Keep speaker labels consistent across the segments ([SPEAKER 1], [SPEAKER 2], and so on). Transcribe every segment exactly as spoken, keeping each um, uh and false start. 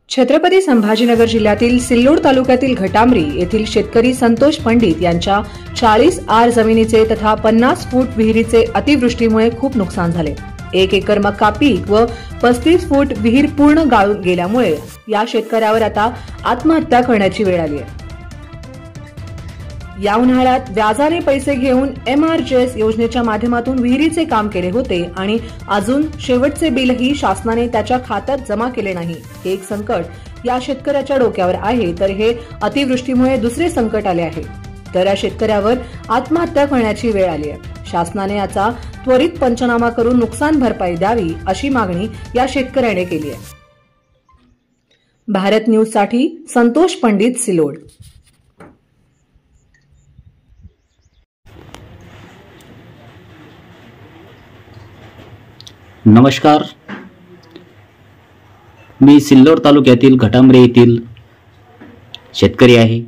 [SPEAKER 1] छत्रपती संभाजीनगर जिल्ह्यातील सिल्लोड तालुक्यातील घटामरी येथील शेतकरी संतोष पंडित यांच्या चाळीस आर जमिनीचे तथा पन्नास फूट विहिरीचे अतिवृष्टीमुळे खूप नुकसान झाले। एक एकर मका पीक व पस्तीस फूट विहीर पूर्ण गाळून गेल्यामुळे या शेतकऱ्यावर आता आत्महत्या करण्याची वेळ आली आहे। या उन्हाळ्यात व्याजाने पैसे घेऊन एम आर जे एस योजनेच्या माध्यमातून विहिरीचे काम केले होते आणि अजून शेवटचे बिलही शासनाने त्याच्या खात्यात जमा केले नाही। हे एक संकट या शेतकऱ्याच्या डोक्यावर आहे, तर हे अतिवृष्टीमुळे दुसरे संकट आले आहे, तर या शेतकऱ्यावर आत्महत्या करण्याची वेळ आली आहे। शासनाने याचा त्वरित पंचनामा करून नुकसान भरपाई द्यावी अशी मागणी या शेतकऱ्याने केली आहे। भारत न्यूज साठी संतोष पंडित, सिल्लोड।
[SPEAKER 2] नमस्कार, मी सिल्लोड तालुक्यातील घटामरी येथील शेतकरी आहे।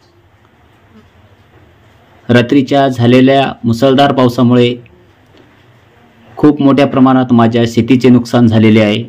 [SPEAKER 2] रात्रीच्या झालेल्या मुसळधार पावसामुळे खूप मोठ्या प्रमाणात माझ्या शेतीचे नुकसान झालेले आहे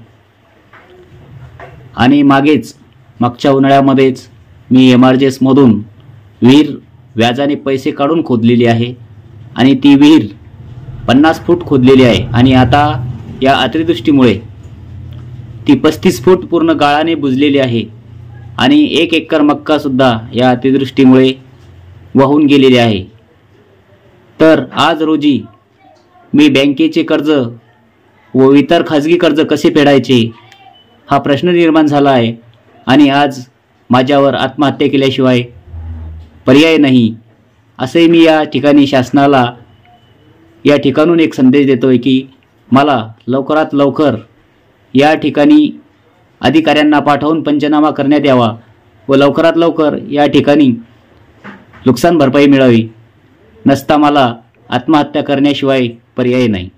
[SPEAKER 2] आणि मागेच मागच्या उन्हाळ्यामध्येच मी एम आर जे एस मधून विहीर व्याजाने पैसे काढून खोदलेली आहे आणि ती विहीर पन्नास फूट खोदलेली आहे आणि आता या अतिवृष्टीमुळे ती पस्तीस फूट पूर्ण गाळाने बुजलेली आहे आणि एक एकर मक्का सुद्धा या अतिवृष्टीमुळे वाहून गेलेले आहे। तर आज रोजी मी बँकेचे कर्ज व इतर खाजगी कर्ज कसे फेडायचे हा प्रश्न निर्माण झाला आहे आणि आज माझ्यावर आत्महत्या केल्याशिवाय पर्याय नाही, असे मी या ठिकाणी शासनाला या ठिकाणून एक संदेश देतोय की मला लवकरात लवकर या ठिकाणी अधिकाऱ्यांना पाठवून पंचनामा करण्यात यावा व लवकरात लवकर या ठिकाणी नुकसान भरपाई मिळावी, नसता मला आत्महत्या करण्याशिवाय पर्याय नाही।